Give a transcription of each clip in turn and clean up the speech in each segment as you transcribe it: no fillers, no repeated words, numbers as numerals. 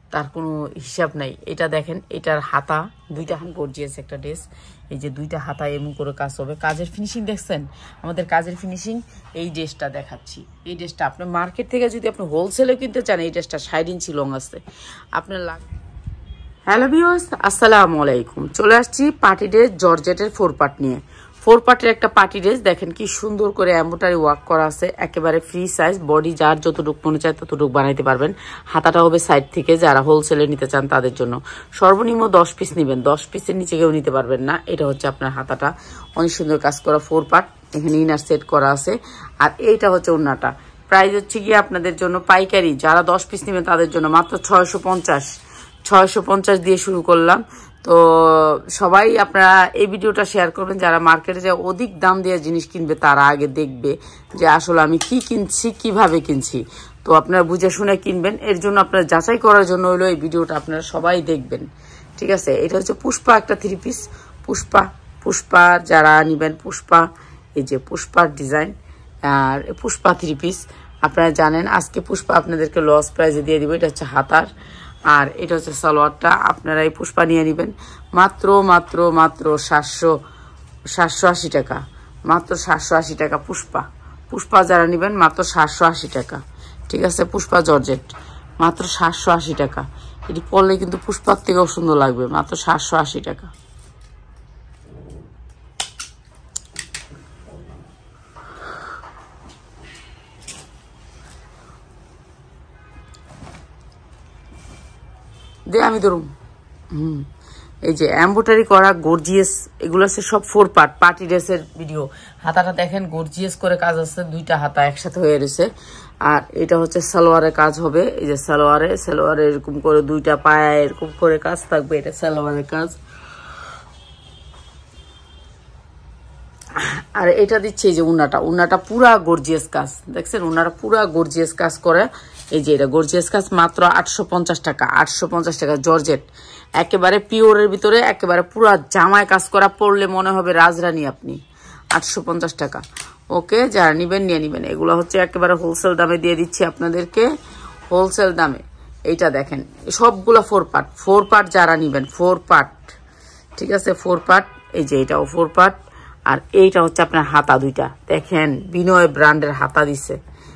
তার কোনো হিসাব নাই। এটা দেখেন, এটার হাতা দুইটা গর্জিয়াস একটা ড্রেস। এই যে দুইটা হাতা এমন করে কাজ হবে। কাজের ফিনিশিং দেখছেন, আমাদের কাজের ফিনিশিং। এই ড্রেসটা দেখাচ্ছি, এই ড্রেসটা আপনি মার্কেট থেকে যদি আপনি হোলসেলে কিনতে চান, এই ড্রেসটা 60 ইঞ্চি লং আছে আপনার হ্যালো ভিউয়ার্স, আসসালামু আলাইকুম। চলে আসছি পার্টি ড্রেস জর্জেটের 4 পার্ট নিয়ে। 4 পার্টের একটা পার্টি ড্রেস দেখেন কি সুন্দর করে এমব্রয়ডারি ওয়ার্ক করা আছে, একেবারে ফ্রি সাইজ। বডি যার যতটুকু মনে চায় ততটুকু বানাইতে পারবেন। হাতাটা হবে সাইড থেকে, যারা হোলসেলে নিতে চান তাদের জন্য। সর্বনিম্ন 10 পিস নেবেন, 10 পিসের নিচে কেউ নিতে পারবেন না। এটা হচ্ছে আপনার হাতাটা, অনেক সুন্দর কাজ করা 4 পার্ট। এখানে ইনার সেট করা আছে। আর এইটা হচ্ছে ওড়নাটা। প্রাইস হচ্ছে গিয়ে আপনাদের জন্য পাইকারি, যারা 10 পিস নেবেন তাদের জন্য মাত্র 650 দিয়ে শুরু করলাম। তো সবাই আপনারা এই ভিডিওটা শেয়ার করবেন। যারা মার্কেটে যে অধিক দাম দিয়ে জিনিস কিনবে তারা আগে দেখবে যে আসলে আমি কি কিনছি, কিভাবে কিনছি। তো আপনারা বুঝে শুনে কিনবেন। এর জন্য আপনারা যাচাই করার জন্য হলো এই ভিডিওটা আপনারা সবাই দেখবেন, ঠিক আছে। এটা হচ্ছে পুষ্পা একটা 3 পিস। পুষ্পা যারা নেবেন, পুষ্পা, এই যে পুষ্পার ডিজাইন। আর পুষ্পা 3 পিস আপনারা জানেন। আজকে পুষ্পা আপনাদেরকে লস প্রাইজে দিয়ে দিব। এটা হচ্ছে হাতার, আর এটা হচ্ছে সালোয়ারটা। আপনারা এই পুষ্পা নিয়ে নেবেন মাত্র 780 টাকা। মাত্র 780 টাকা পুষ্পা যারা নেবেন মাত্র 780 টাকা, ঠিক আছে। পুষ্পা জর্জেট মাত্র 780 টাকা। এটি পরলে কিন্তু পুষ্পার থেকেও সুন্দর লাগবে। মাত্র 780 টাকা। আমি ধরুন এই যে এমব্রয়ডারি করা গর্জিয়াস, এগুলো আছে সব 4 পার্ট পার্টি ড্রেসের ভিডিও। হাতাটা দেখেন গর্জিয়াস করে কাজ আছে, দুইটা হাতা একসাথে হয়ে রয়েছে। আর এটা হচ্ছে সালোয়ারের কাজ হবে। এই যে সালোয়ারে এরকম করে দুইটা পায়ে এরকম করে কাজ থাকবে। এটা সালোয়ারের কাজ। আর এটা দিচ্ছে এই যে উন্নাটা পুরা গর্জিয়াস কাজ, দেখছেন উন্নাটা পুরা গর্জিয়াস কাজ করে। এই যে এটা গর্জিয়াস কাজ মাত্র 850 টাকা। 850 টাকা জর্জেট, একেবারে পিওরের ভিতরে, একেবারে পুরা জামায় কাজ করা। পরলে মনে হবে রাজরানী আপনি। 850 টাকা। ওকে, যারা নিবেন নিয়ে নিবেন। এগুলো হচ্ছে একেবারে হোলসেল দামে দিয়ে দিচ্ছি আপনাদেরকে, হোলসেল দামে। এইটা দেখেন সবগুলো 4 পার্ট যারা নিবেন, 4 পার্ট, ঠিক আছে। 4 পার্ট। এই যে এটাও 4 পার্ট। আর এইটা হচ্ছে আপনার হাতা দুইটা দেখেন, বিনয় ব্র্যান্ডের হাতা দিছে,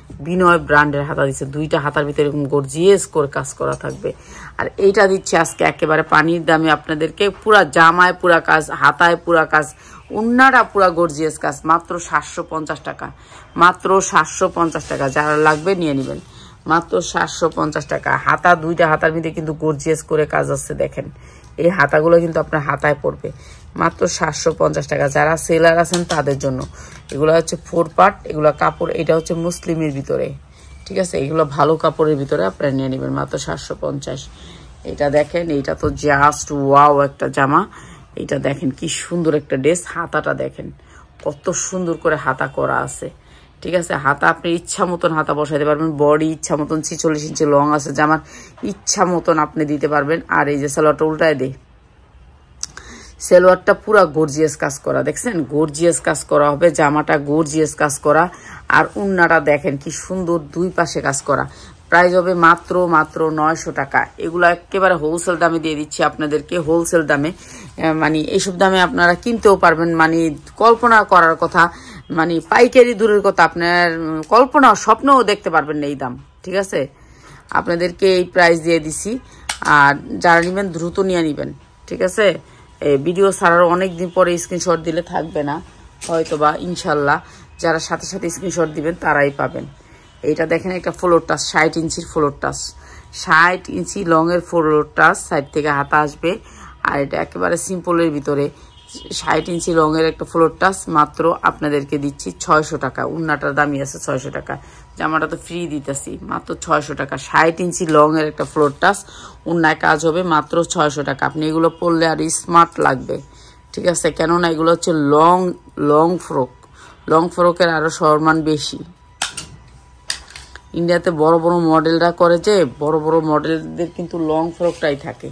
দুইটা হাতার ভিতরে এরকম গর্জিয়াস করে কাজ করা থাকবে। আর এইটা দিচ্ছে আজকে একেবারে পানির দামে আপনাদেরকে। পুরা জামায় পুরা কাজ, হাতায় পুরা কাজ, উন্নাটা পুরা গর্জিয়াস কাজ। মাত্র 750 টাকা। মাত্র 750 টাকা। যারা লাগবে নিয়ে নেবেন। মাত্র 750 টাকা। হাতা দুইটা হাতার ভিতরে কিন্তু গর্জিয়াস করে কাজ আছে দেখেন। এই হাতাগুলো কিন্তু আপনার হাতায় পড়বে। মাত্র 750 টাকা। যারা সেলার আছেন তাদের জন্য। এগুলো হচ্ছে 4 পার্ট। এগুলো কাপড়, এটা হচ্ছে মুসলিমের ভিতরে, ঠিক আছে। এগুলো ভালো কাপড়ের ভিতরে আপনারা নিয়ে নেবেন মাত্র 750। এটা দেখেন, এইটা তো জাস্ট ওয়াও একটা জামা। এটা দেখেন কি সুন্দর একটা ড্রেস। হাতাটা দেখেন কত সুন্দর করে হাতা করা আছে, ঠিক আছে। হাতা আপনি ইচ্ছা মতন হাতা বসাইতে পারবেন। বডি ইচ্ছা মতন 46 ইঞ্চি লং আছে জামার, ইচ্ছা মতন আপনি দিতে পারবেন। আর এই যে সালোয়ারটা উল্টায় দেয়, সালোয়ারটা পুরা গর্জিয়াস কাজ করা, দেখছেন গর্জিয়াস কাজ করা হবে। জামাটা গর্জিয়াস কাজ করা। আর উন্নাটা দেখেন কি সুন্দর, দুই পাশে কাজ করা। প্রাইস হবে মাত্র 900 টাকা। এগুলো একেবারে হোলসেল দামে দিয়ে দিচ্ছি আপনাদেরকে, হোলসেল দামে। মানে এইসব দামে আপনারা কিনতেও পারবেন, মানে কল্পনা করার কথা, মানে পাইকারি দূরের কথা, আপনার কল্পনা স্বপ্নও দেখতে পারবেন না এই দাম, ঠিক আছে। আপনাদেরকে এই প্রাইস দিয়ে দিছি। আর যারা নেবেন দ্রুত নিয়ে নেবেন, ঠিক আছে। ভিডিও ছাড়ার অনেকদিন পরে স্ক্রিনশট দিলে থাকবে না হয়তোবা, ইনশাল্লাহ। যারা সাথে সাথে স্ক্রিনশট দিবেন তারাই পাবেন। এইটা দেখেন একটা ফ্লোর টাচ, 60 ইঞ্চির ফ্লোর টাচ, 60 ইঞ্চি লং এর ফ্লোর টাচ, সাইড থেকে হাতা আসবে। আর এটা একেবারে সিম্পলের ভিতরে 60 ইঞ্চি লং এর একটা ফ্লোর টাচ। মাত্র আপনাদেরকে দিচ্ছি 600 টাকা। উন্নাটার দামই আছে 600 টাকা। জামাটা তো ফ্রি দিতেছি, মাত্র 600 টাকা। 60 ইঞ্চি লং এর একটা ফ্লোর টাচ, উন্নায় কাজ হবে, মাত্র 600 টাকা। আপনি এগুলো পরলে আর স্মার্ট লাগবে, ঠিক আছে। কেননা এগুলো হচ্ছে লং ফ্রক, লং ফ্রকের আরো সম্মান বেশি। ইন্ডিয়াতে বড় বড় মডেলরা করে, যে বড় বড় মডেলদের কিন্তু লং ফ্রকটাই থাকে।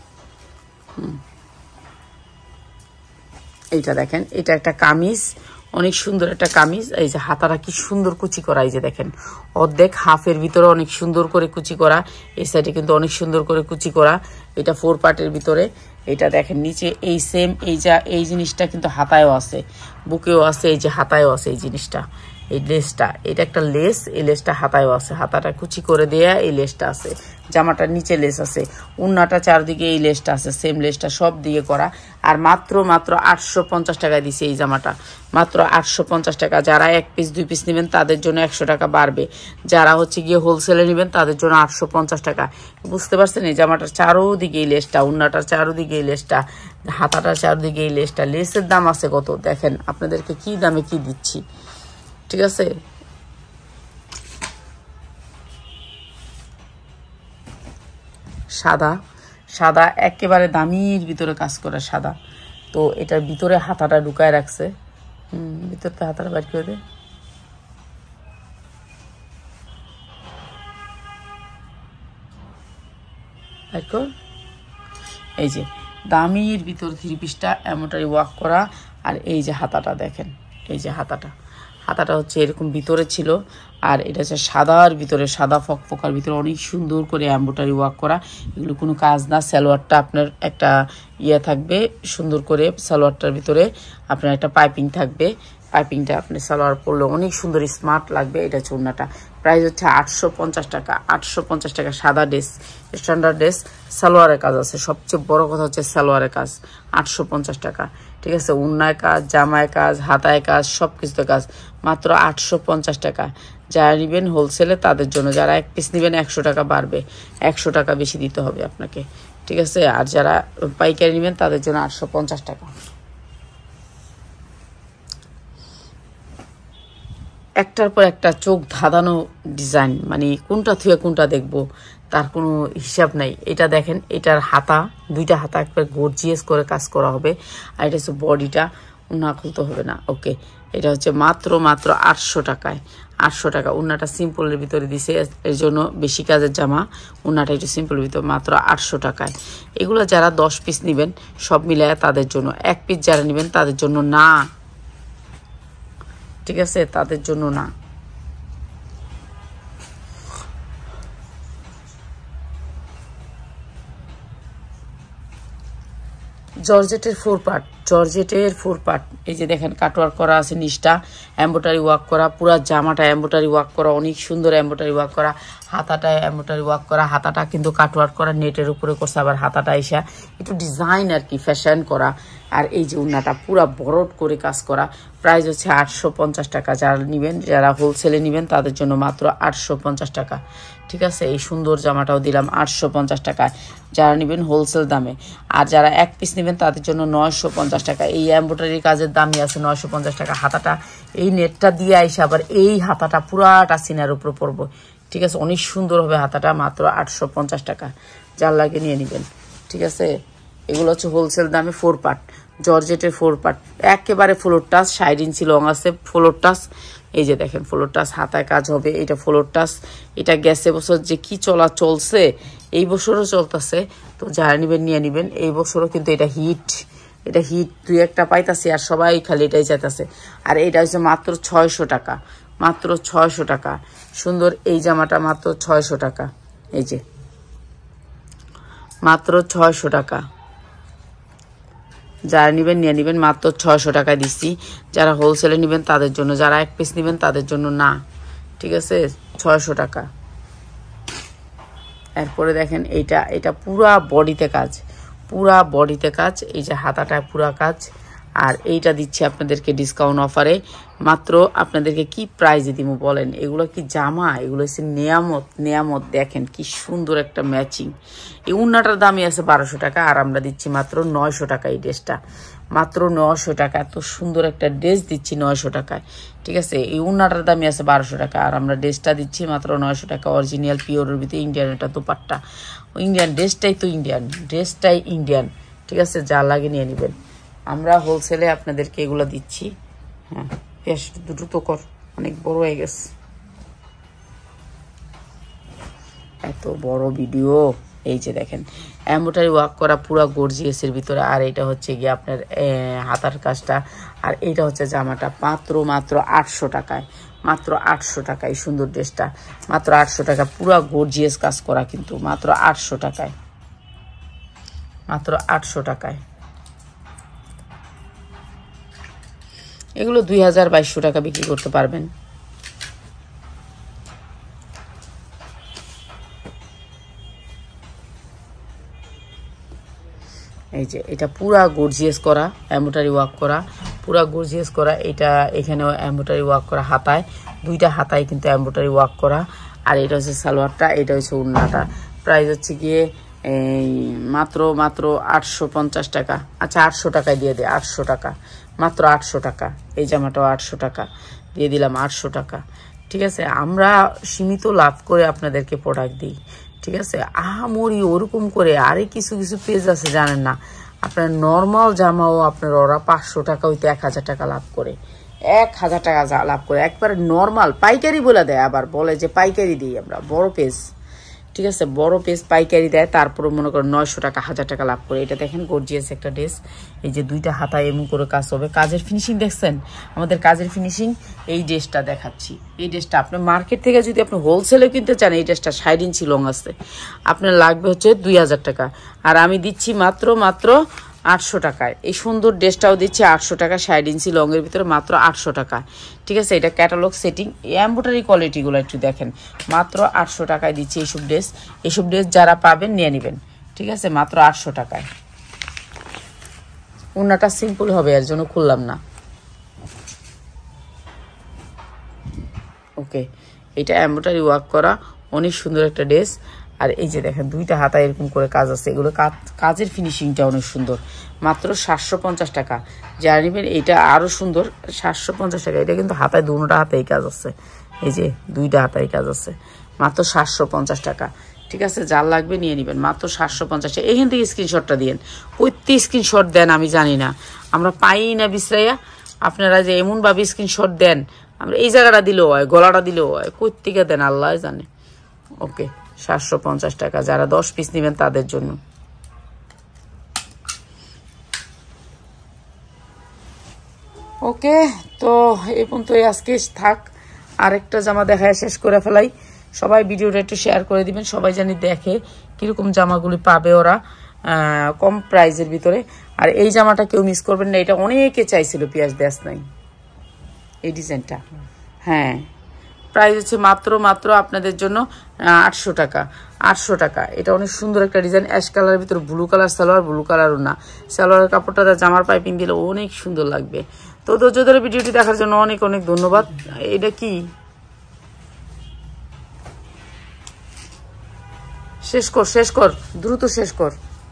এইটা দেখেন, এটা একটা কামিজ, অনেক সুন্দর একটা কামিজ। এই যে হাতাটা কি সুন্দর কুচি করা, এই যে দেখেন অর্ধেক হাফের ভিতরে অনেক সুন্দর করে কুচি করা, এই সাইডে কিন্তু অনেক সুন্দর করে কুচি করা। এটা 4 পার্টের ভিতরে। এটা দেখেন নিচে এই সেম এই জিনিসটা কিন্তু হাতায়ও আছে, বুকেও আছে, এই যে হাতায়ও আছে এই জিনিসটা, এই লেসটা, এটা একটা লেস, এই লেসটা হাতায়ও আছে, হাতাটা কুচি করে দেয়া এই লেসটা আছে, জামাটার নিচে লেস আছে, উন্নাটা চারদিকে এই লেসটা আছে, সেম লেসটা সব দিয়ে করা। আর মাত্র 850 টাকায় দিছে এই জামাটা, মাত্র 850 টাকা। যারা 1 পিস 2 পিস নেবেন তাদের জন্য 100 টাকা বাড়বে, যারা হচ্ছে গিয়ে হোলসেলে নেবেন তাদের জন্য 850 টাকা। বুঝতে পারছেন? এই জামাটার চারোদিকে এই লেসটা, উন্নাটার চারোদিকে এই লেসটা, হাতাটার চারদিকে এই লেসটা। লেসের দাম আছে কত দেখেন, আপনাদেরকে কি দামে কি দিচ্ছি, ঠিক আছে? সাদা সাদা একেবারে দামির ভিতরে কাজ করা সাদা। তো এটার ভিতরে হাতাটা ঢুকায় রাখছে, ভিতরতে হাতাটা বাইর করে দে। এই যে দামির ভিতর 3 পিসটা এমনটাই ওয়ার্ক করা। আর এই যে হাতাটা দেখেন, এই যে হাতাটা হচ্ছে এরকম ভিতরে ছিল, আর এটা হচ্ছে সাদার ভিতরে, সাদা ফকফকার ভিতরে অনেক সুন্দর করে এমব্রয়ডারি ওয়ার্ক করা। এগুলো কোনো কাজ না। সালোয়ারটা আপনার একটা থাকবে সুন্দর করে, সালোয়ারটার ভিতরে আপনার একটা পাইপিং থাকবে, পাইপিংটা আপনি সালোয়ার পরলে অনেক সুন্দর স্মার্ট লাগবে। এটা হচ্ছে ওড়নাটা, প্রাইস হচ্ছে 850 টাকা। 850 টাকা সাদা ড্রেস, স্ট্যান্ডার্ড ড্রেস, সালোয়ারের কাজ আছে, সবচেয়ে বড় কথা হচ্ছে সালোয়ারের কাজ। 850 টাকা, ঠিক আছে? উন্নায় কাজ, জামায় কাজ, হাতায় কাজ, সব কিছুতে কাজ, মাত্র 850 টাকা। যারা নেবেন হোলসেলে তাদের জন্য, যারা 1 পিস নেবেন 100 টাকা বাড়বে, 100 টাকা বেশি দিতে হবে আপনাকে, ঠিক আছে? আর যারা পাইকারি নেবেন তাদের জন্য 850 টাকা। একটার পর একটা চোখ ধাঁধানো ডিজাইন, মানে কোনটা থুয়ে কোনটা দেখবো তার কোনো হিসাব নাই। এটা দেখেন, এটার হাতা, 2টা হাতা একবার গর্জিয়াস করে কাজ করা হবে। আর এটা হচ্ছে বডিটা, উন্না খুলতে হবে না, ওকে। এটা হচ্ছে মাত্র 800 টাকায়, 800 টাকা। উন্নাটা সিম্পলের ভিতরে দিছে, এর জন্য বেশি কাজের জামা, উন্নাটা একটু সিম্পলের ভিতরে, মাত্র 800 টাকায়। এগুলো যারা 10 পিস নেবেন সব মিলায় তাদের জন্য, 1 পিস যারা নেবেন তাদের জন্য না, ঠিক আছে? তাদের জন্য না। জর্জেটের 4 পার্ট, জর্জেটের 4 পার্ট। এই যে দেখেন কাটওয়ার্ক করা আছে, নিচটা এমব্রয়ডারি ওয়ার্ক করা, পুরা জামাটা এমব্রয়ডারি ওয়ার্ক করা, অনেক সুন্দর এমব্রয়ডারি ওয়ার্ক করা, হাতাটা এমব্রয়ডারি ওয়ার্ক করা, হাতাটা কিন্তু কাটওয়ার্ক করা, নেটের উপরে করছে, আবার হাতাটা এসে একটু ডিজাইন আর কি ফ্যাশন করা। আর এই যে উন্নাটা পুরা বড়ট করে কাজ করা, প্রাইস হচ্ছে 850 টাকা। যারা নেবেন, যারা হোলসেলে নেবেন তাদের জন্য মাত্র 850 টাকা, ঠিক আছে? এই সুন্দর জামাটাও দিলাম 850 টাকায়, যারা নেবেন হোলসেল দামে। আর যারা 1 পিস নেবেন তাদের জন্য 950 টাকা। এই এমব্রয়ডারি কাজের দামই আছে 950 টাকা। হাতাটা এই নেটটা দিয়ে আইসে আবার এই হাতাটা পুরাটা সিনার উপর পড়বো, ঠিক আছে? অনেক সুন্দর হবে হাতাটা, মাত্র 850 টাকা। যার লাগে নিয়ে নেবেন, ঠিক আছে? এগুলো হচ্ছে হোলসেল দামে 4 পার্ট, জর্জেটের 4 পার্ট, একেবারে ফ্লোর টাচ, 60 ইঞ্চি লং আছে ফ্লোর টাচ। এই যে দেখেন ফ্লোর টাচ, হাতায় কাজ হবে, এটা ফ্লোর টাচ। এটা গেছে বছর যে কি চলছে, এই বছরও চলতেছে। তো যারা নেবেন নিয়ে নেবেন, এই বছরও কিন্তু এটা হিট, এটা হিট 2-1টা পাইতাছি, আর সবাই খালি এটাই চাইতেছে। আর এটা হচ্ছে মাত্র 600 টাকা, মাত্র 600 টাকা। সুন্দর এই জামাটা মাত্র 600 টাকা, এই যে মাত্র 600 টাকা। যারা নেবেন নিয়ে নেবেন, মাত্র 600 টাকায় দিচ্ছি। যারা হোলসেলে নেবেন তাদের জন্য, যারা 1 পিস নেবেন তাদের জন্য না, ঠিক আছে? 600 টাকা। এরপরে দেখেন এটা পুরা বডিতে কাজ, পুরা বডিতে কাজ। এই যে হাতাটা পুরা কাজ। আর এইটা দিচ্ছি আপনাদেরকে ডিসকাউন্ট অফারে, মাত্র আপনাদেরকে কি প্রাইজে দিব বলেন? এগুলো কি জামা, এগুলো হচ্ছে নেয়ামত, নেয়ামত। দেখেন কি সুন্দর একটা ম্যাচিং। এই উন্নাটার দামই আছে 1200 টাকা, আর আমরা দিচ্ছি মাত্র 900 টাকা। এই ড্রেসটা মাত্র 900 টাকা, এত সুন্দর একটা ড্রেস দিচ্ছি 900 টাকায়, ঠিক আছে? এই উন্নাটার দামই আছে 1200 টাকা, আর আমরা ড্রেসটা দিচ্ছি মাত্র 900 টাকা। অরিজিনাল পিওরের ভিতরে ইন্ডিয়ান এটা দোপাট্টা, ইন্ডিয়ান ড্রেসটাই তো ইন্ডিয়ান, ড্রেসটাই ইন্ডিয়ান, ঠিক আছে? যা লাগে নিয়ে নেবেন। আমরা হোলসেলে আপনাদেরকে এগুলো দিচ্ছি। হ্যাঁ, বেশ দুটো তো কর, অনেক বড় হয়ে গেছে, এত বড় ভিডিও। এই যে দেখেন এমব্রয়ডারি ওয়ার্ক করা পুরো গর্জিয়াসের ভিতরে। আর এটা হচ্ছে গিয়ে আপনার হাতার কাজটা। আর এইটা হচ্ছে জামাটা মাত্র 800 টাকায়, মাত্র 800 টাকায় সুন্দর ড্রেসটা, মাত্র 800 টাকা, পুরো গর্জিয়াস কাজ করা কিন্তু মাত্র 800 টাকায়, মাত্র 800 টাকায়। এগুলো 2000-2200 টাকা বিক্রি করতে পারবেন। এই যে এটা পুরা গর্জিয়াস করা, এমব্রয়ডারি ওয়ার্ক করা, পুরা গর্জিয়াস করা। এটা এখানেও এমব্রয়ডারি ওয়ার্ক করা, হাতায় দুইটা হাতায় কিন্তু এমব্রয়ডারি ওয়ার্ক করা। আর এটা হচ্ছে সালোয়ারটা, এটা হচ্ছে ওড়নাটা। প্রাইস হচ্ছে গিয়ে এই মাত্র 850 টাকা। আচ্ছা 800 টাকায় দিয়ে দে, 800 টাকা, মাত্র 800 টাকা। এই জামাটাও 800 টাকা দিয়ে দিলাম, 800 টাকা। ঠিক আছে, আমরা সীমিত লাভ করে আপনাদেরকে প্রোডাক্ট দিই। ঠিক আছে, আহামরি ওরকম করে আরে কিছু কিছু পেজ আছে জানেন না, আপনার নর্মাল জামাও আপনার ওরা 500 টাকা হইতে 1000 টাকা লাভ করে, 1000 টাকা লাভ করে। একবারে নর্মাল পাইকারি বলে দেয়, আবার বলে যে পাইকারি দিই আমরা, বড় পেজ। ঠিক আছে, বড় পেজ পাইকারি দেয়, তারপরে মনে করেন 900 টাকা 1000 টাকা লাভ করে। এটা দেখেন গর্জিয়াস একটা ড্রেস। এই যে দুইটা হাতায় এমন করে কাজ হবে, কাজের ফিনিশিং দেখছেন, আমাদের কাজের ফিনিশিং। এই ড্রেসটা দেখাচ্ছি, এই ড্রেসটা আপনি মার্কেট থেকে যদি আপনি হোলসেলে কিনতে চান, এই ড্রেসটা 60 ইঞ্চি লং আছে, আপনার লাগবে হচ্ছে 2000 টাকা। আর আমি দিচ্ছি মাত্র 800 টাকায়। এই সুন্দর ড্রেসটাও দিচ্ছি 800 টাকা, 60 ইঞ্চি লংয়ের ভিতরে মাত্র 800 টাকা। ঠিক আছে, এটা ক্যাটালগ সেটিং, এমব্রয়ডারি কোয়ালিটিগুলো একটু দেখেন, মাত্র 800 টাকায় দিচ্ছি এইসব ড্রেস। এইসব ড্রেস যারা পাবেন নিয়ে নেবেন। ঠিক আছে, মাত্র 800 টাকায়। ওড়নাটা সিম্পল হবে, এর জন্য খুললাম না। ওকে, এটা এমব্রয়ডারি ওয়ার্ক করা অনেক সুন্দর একটা ড্রেস। আর এই যে দেখেন দুইটা হাতায় এরকম করে কাজ আছে, এগুলো কাজের ফিনিশিংটা অনেক সুন্দর, মাত্র 750 টাকা। যারা নেবেন এটা আরো সুন্দর, 750 টাকা। এটা কিন্তু হাতায় দুটোটা হাতায় কাজ আছে, এই যে দুইটা হাতায় কাজ আছে, মাত্র 750 টাকা। ঠিক আছে, যার লাগবে নিয়ে নেবেন, মাত্র 750 টাকা। এখান থেকে স্ক্রিনশটটা দিয়েন, কইতে স্ক্রিনশট দেন আমি জানি না, আমরা পাই না বিশ্রাইয়া। আপনারা যে এমনভাবে স্ক্রিনশট দেন, আমরা এই জায়গাটা দিলেও হয়, গলাটা দিলেও হয়, কই থেকে দেন আল্লাহ জানে। ওকে, 750 টাকা, যারা 10 পিস নেবেন তাদের জন্য। ওকে, তো এই পর্যন্তই আজকে থাক। আরেকটা জামা দেখায় শেষ করে ফেলাই। সবাই ভিডিওটা একটু শেয়ার করে দিবেন, সবাই জানি দেখে কিরকম জামাগুলি পাবে ওরা কম প্রাইজের ভিতরে। আর এই জামাটা কেউ মিস করবেন না, এটা অনেকে চাইছিল, পিয়াজ দেশ নাই এই ডিজাইনটা। হ্যাঁ, প্রাইস হচ্ছে মাত্র আপনাদের জন্য 800 টাকা, 800 টাকা। এটা অনেক সুন্দর একটা ডিজাইন, অ্যাশ কালারের ভিতরে ব্লু কালার সালোয়ার, ব্লু কালারও না, সালোয়ারের কাপড়টা জামার পাইপিং দিলে অনেক সুন্দর লাগবে। তো ধৈর্য ধরে ভিডিওটি দেখার জন্য অনেক অনেক ধন্যবাদ। এটা কি শেষ কর দ্রুত শেষ কর।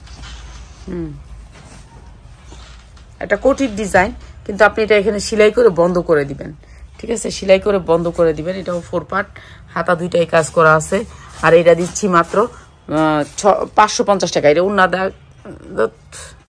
এটা কোটির ডিজাইন, কিন্তু আপনি এটা এখানে সেলাই করে বন্ধ করে দিবেন। ঠিক আছে, সেলাই করে বন্ধ করে দিবেন। এটাও 4 পার্ট, হাতা দুইটাই কাজ করা আছে। আর এটা দিচ্ছি মাত্র 550 টাকা। এটা উন্না